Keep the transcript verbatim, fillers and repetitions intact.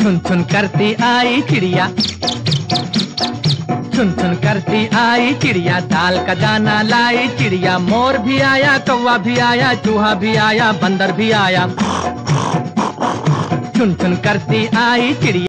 छुन छुन करती आई चिड़िया, छुन छुन करती आई चिड़िया, दाल का दाना लाई चिड़िया। मोर भी आया, कौवा भी आया, चूहा भी आया, बंदर भी आया, छुन छुन करती आई चिड़िया।